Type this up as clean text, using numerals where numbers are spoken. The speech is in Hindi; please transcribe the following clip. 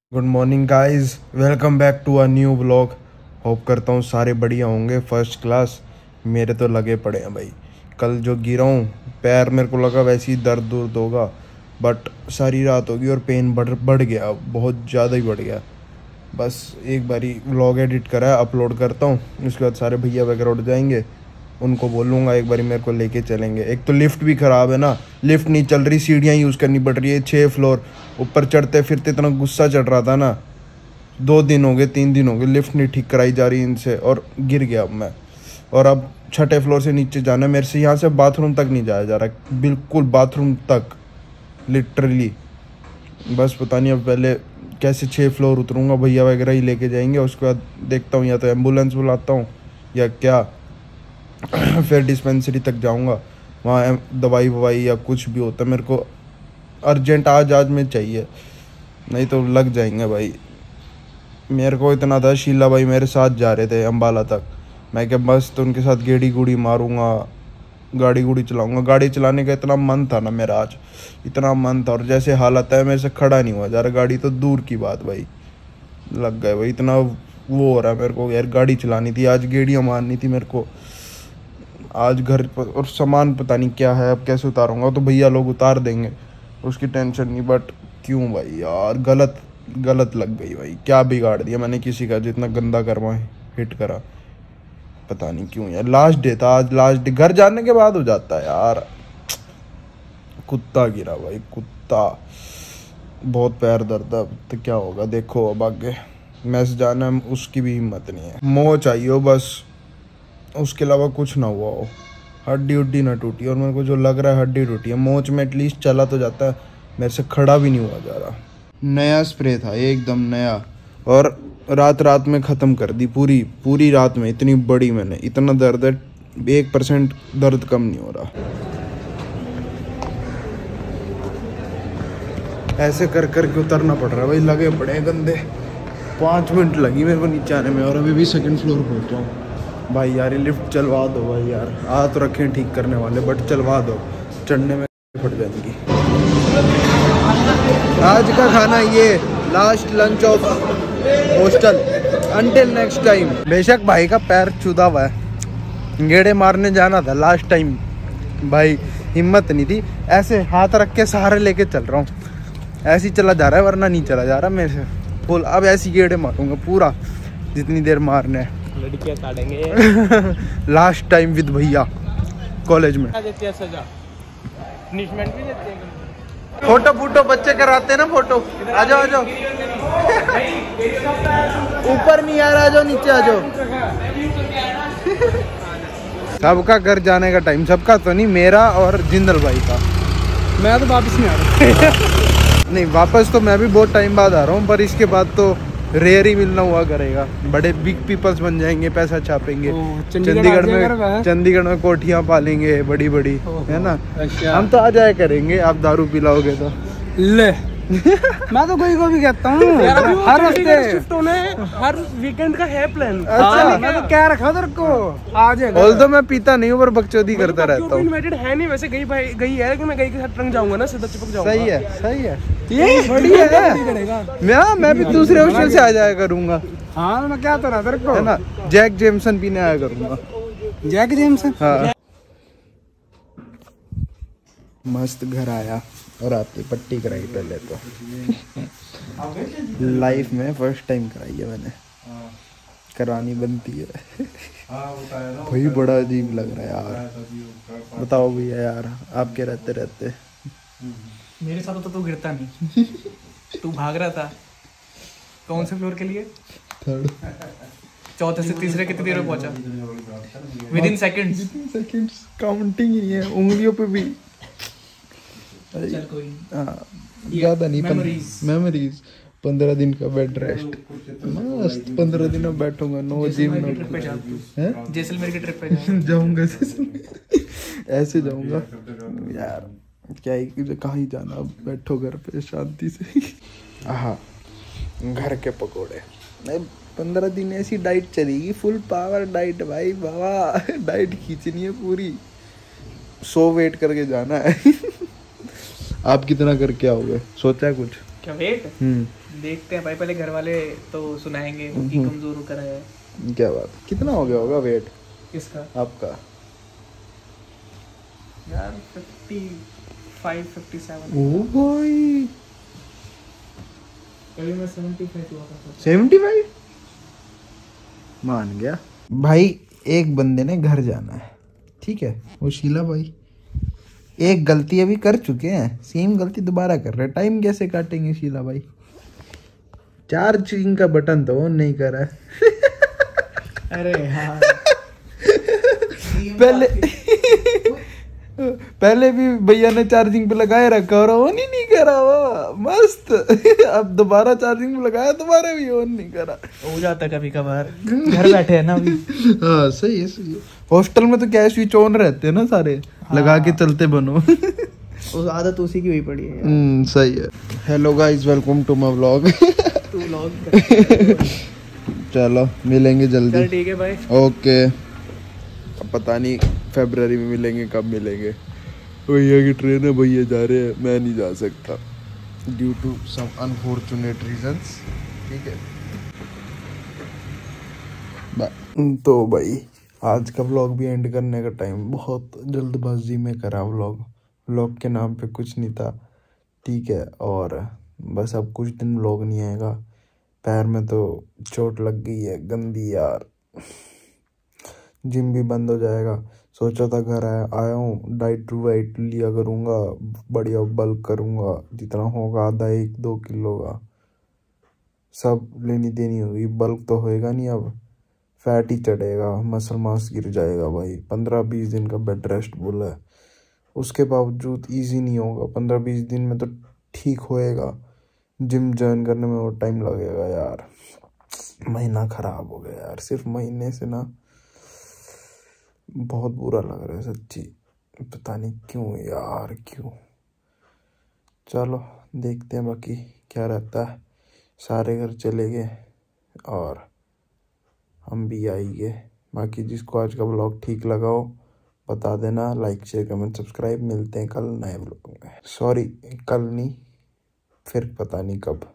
Good morning guys, welcome back to a new blog. Hope करता हूँ सारे बढ़िया होंगे, फर्स्ट क्लास। मेरे तो लगे पड़े हैं भाई। कल जो गिरा हूँ, पैर मेरे को लगा वैसे ही दर्द होगा, बट सारी रात होगी और पेन बढ़ गया, बहुत ज़्यादा ही बढ़ गया। बस एक बारी व्लॉग एडिट करा है, अपलोड करता हूँ, उसके बाद सारे भैया वगैरह उठ जाएंगे, उनको बोलूँगा एक बारी मेरे को लेके चलेंगे। एक तो लिफ्ट भी ख़राब है ना, लिफ्ट नहीं चल रही, सीढ़ियाँ यूज़ करनी पड़ रही है। 6 फ्लोर ऊपर चढ़ते फिरते इतना गुस्सा चढ़ रहा था ना। 2 दिन हो गए, 3 दिन हो गए, लिफ्ट नहीं ठीक कराई जा रही इनसे, और गिर गया अब मैं। और अब 6ठे फ्लोर से नीचे जाना है मेरे से, यहाँ से बाथरूम तक नहीं जाया जा रहा, बिल्कुल बाथरूम तक, लिटरली। बस पता नहीं अब पहले कैसे 6 फ्लोर उतरूँगा, भैया वगैरह ही लेके जाएंगे। उसके बाद देखता हूँ, या तो एम्बुलेंस बुलाता हूँ या क्या फिर डिस्पेंसरी तक जाऊंगा, वहाँ दवाई ववाई या कुछ भी होता है। मेरे को अर्जेंट आज में चाहिए, नहीं तो लग जाएंगे भाई। मेरे को इतना था, शीला भाई मेरे साथ जा रहे थे अम्बाला तक, मैं क्या बस तो उनके साथ गेड़ी गुड़ी मारूंगा, गाड़ी गुड़ी चलाऊंगा। गाड़ी चलाने का इतना मन था ना मेरा, आज इतना मन था, और जैसे हालत है मेरे से खड़ा नहीं हुआ जा रहा। गाड़ी तो दूर की बात भाई, लग गए भाई। इतना वो हो रहा है मेरे को यार, गाड़ी चलानी थी आज, गेड़ियाँ मारनी थी मेरे को आज घर पर। और सामान पता नहीं क्या है, अब कैसे उतारूंगा, तो भैया लोग उतार देंगे, उसकी टेंशन नहीं। बट क्यों भाई यार, गलत लग गई भाई। क्या बिगाड़ दिया मैंने किसी का, जितना गंदा कर्मा हिट करा, पता नहीं क्यों यार। लास्ट डे था आज, लास्ट डे घर जाने के बाद हो जाता है यार। कुत्ता गिरा भाई, कुत्ता, बहुत पैर दर्द। अब तो क्या होगा देखो, अब आगे मैस जाना है, उसकी भी हिम्मत नहीं है। मोह चाहिए हो बस, उसके अलावा कुछ ना हुआ हो, हड्डी उड्डी ना टूटी। और मेरे को जो लग रहा है हड्डी टूटी है, मोच में एटलीस्ट चला तो जाता है, मेरे से खड़ा भी नहीं हुआ जा रहा। नया स्प्रे था एकदम नया, और रात में ख़त्म कर दी, पूरी रात में इतनी बड़ी मैंने। इतना दर्द है, 1% दर्द कम नहीं हो रहा। ऐसे कर के उतरना पड़ रहा है भाई, लगे पड़े हैं गंदे। 5 मिनट लगी मेरे को नीचे आने में, और अभी भी 2nd फ्लोर पहुँचा हूँ भाई। यार ये लिफ्ट चलवा दो भाई यार, आ तो रखें ठीक करने वाले, बट चलवा दो, चढ़ने में फट जाएंगी। आज का खाना ये, last lunch of hostel, until next time. बेशक भाई का पैर चुदा हुआ है, गेड़े मारने जाना था लास्ट टाइम भाई, हिम्मत नहीं थी। ऐसे हाथ रख के सहारे लेके चल रहा हूँ, ऐसे ही चला जा रहा है, वरना नहीं चला जा रहा मेरे से फुल। अब ऐसी गेड़े मारूंगा पूरा, जितनी देर मारने है। लड़कियां काटेंगे लास्ट टाइम विद भैया कॉलेज में। देती है सजा, पनिशमेंट भी देते हैं। फोटो बच्चे कराते हैं ना, फोटो। आ जाओ ऊपर नहीं आ रहा, आ जाओ नीचे आ जाओ। सबका घर जाने का टाइम, सबका तो नहीं, मेरा और जिंदल भाई का। मैं तो वापस नहीं आ रहा नहीं, वापस तो मैं भी बहुत टाइम बाद आ रहा हूँ, पर इसके बाद तो रेयर ही मिलना हुआ करेगा। बड़े बिग पीपल्स बन जाएंगे, पैसा छापेंगे, चंडीगढ़ में कोठियाँ पालेंगे बड़ी बड़ी, है ना। अच्छा। हम तो आ जाया करेंगे, आप दारू पिलाओगे तो। ले मैं तो कोई को भी कहता हूँ, हर हफ्ते शिफ्ट होने, हर वीकेंड का है प्लान। अच्छा, मैं तो क्या रखा तेरे को, आ जाएगा। ऑल्दो मैं पीता नहीं हूँ, पर बकचोदी करता रहता हूँ। इनवाइटेड है नहीं वैसे, गई भाई गई है, लेकिन मैं गई के साथ रंग जाऊंगा ना, सीधा चिपक जाऊंगा। सही है ये बढ़िया है। मैं भी दूसरे हॉस्टल से आ जाया करूंगा। हाँ मैं क्या तो रहा तेरे को, है ना, जैक जेमसन पीने आया करूंगा। जैक जेमसन, हाँ। मस्त घर आया और आपकी पट्टी कराई पहले तो। लाइफ में फर्स्ट टाइम कराई है मैंने, करानी बनती है भाई। बड़ा अजीब लग रहा है यार, बताओ भैया यार, आपके रहते मेरे साथ तो तू गिरता नहीं तू भाग रहा था। कौन से फ्लोर के लिए? 3rd। चौथे से तीसरे कितनी देर में पहुंचा? Within seconds. काउंटिंग ही नहीं है, उंगलियों पे भी। चल कोई ज़्यादा नहीं, मेमोरीज। 15 दिन का बेड रेस्ट, मस्त। 15 दिन में बैठूंगा, नो जिम नो। जैसलमेर की ट्रिप पे जाऊंगा ऐसे जाऊंगा यार, क्या ही कहाँ ही जाना, अब बैठो घर पे शांति से। हाँ, घर के पकोड़े। 15 दिन ऐसी डाइट चलेगी, फुल पावर डाइट भाई बाबा। डाइट खींचनी है पूरी, 100 वेट करके जाना है। आप कितना करके आओगे, सोचा है कुछ? क्या वेट? देखते हैं भाई, पहले घर वाले तो सुनाएंगे कि कमजोर होकर आया है। क्या बात, कितना हो गया होगा वेट किसका? आपका? यार 55 57। ओ भाई, कभी मैं 75 हुआ था। 75 मान गया भाई। एक बंदे ने घर जाना है, ठीक है, वो शीला भाई एक गलती अभी कर चुके हैं, सेम गलती दोबारा कर रहे हैं। टाइम कैसे काटेंगे शीला भाई? चार्जिंग का बटन तो ऑन नहीं करा है। अरे हाँ पहले भी भैया ने चार्जिंग पे लगाए रखा और ऑन ही नहीं करा वो मस्त। अब दोबारा चार्जिंग पे लगाया, दोबारा भी ऑन नहीं करा। हो जाता कभी कभार, घर बैठे है ना अभी। हाँ सही है, सही है। हॉस्टल में तो क्या है, स्विच ऑन रहते हैं ना सारे। हाँ। लगा के चलते बनो। उस आदत उसी की हुई पड़ी है। सही है। Hello guys, welcome to my vlog. तू व्लॉग चलो मिलेंगे जल्दी। चल ठीक है भाई, ओके। अब पता नहीं फरवरी में मिलेंगे, कब मिलेंगे। भैया की ट्रेन है, भैया जा रहे हैं, मैं नहीं जा सकता due to some unfortunate reasons, ठीक है। तो भाई आज का व्लॉग भी एंड करने का टाइम, बहुत जल्दबाजी में करा व्लॉग के नाम पे कुछ नहीं था, ठीक है। और बस अब कुछ दिन व्लॉग नहीं आएगा। पैर में तो चोट लग गई है गंदी यार, जिम भी बंद हो जाएगा। सोचा था घर आया हूँ, डाइट वाइट लिया करूँगा, बढ़िया बल्क करूँगा, जितना होगा आधा 1-2 किलो का सब लेनी देनी होगी। बल्क तो होएगा नहीं, अब फैट ही चढ़ेगा, मसल मास गिर जाएगा भाई। 15-20 दिन का बेड रेस्ट बोला है, उसके बावजूद इजी नहीं होगा। 15-20 दिन में तो ठीक होएगा, जिम ज्वाइन करने में और टाइम लगेगा यार। महीना खराब हो गया यार, सिर्फ महीने से ना बहुत बुरा लग रहा है सच्ची, पता नहीं क्यों यार, क्यों। चलो देखते हैं बाकी क्या रहता है। सारे घर चले गए और हम भी आएंगे। बाकी जिसको आज का व्लॉग ठीक लगा हो बता देना, लाइक शेयर कमेंट सब्सक्राइब। मिलते हैं कल नए व्लॉग में। सॉरी कल नहीं, फिर पता नहीं कब।